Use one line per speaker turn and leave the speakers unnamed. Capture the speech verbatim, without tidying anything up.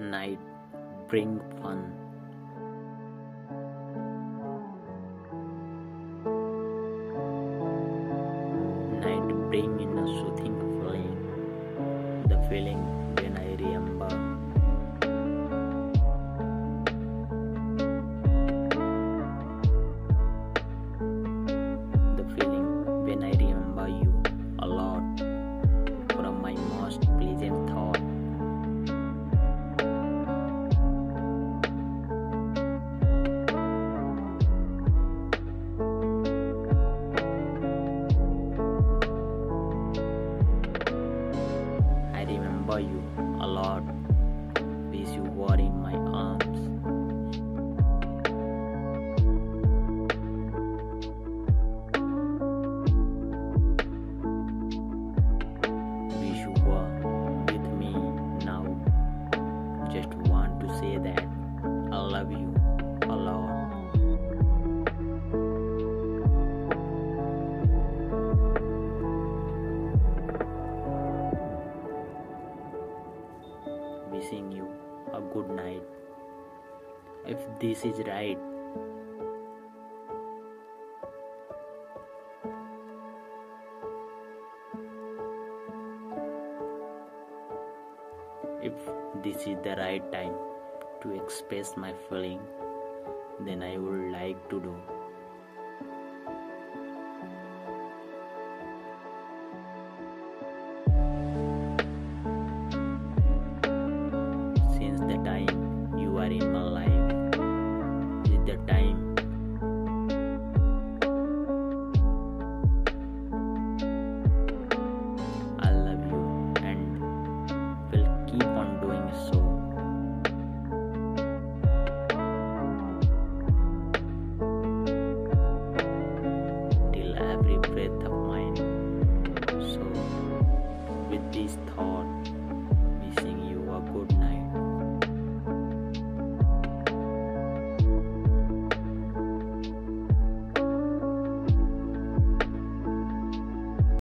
Night bring fun. Night bring in a soothing feeling, the feeling when I remember. The feeling when I remember you a lot from my most pleasant thought. I remember you a lot, wish you were in my arms. Wish you were with me now. Just want to say that I love you a lot. Wishing you a good night. If this is right, if this is the right time to express my feeling, then I would like to do. Since the time you are in my life is the time I love you and will keep on doing so. Till every breath of mine. So with this thought,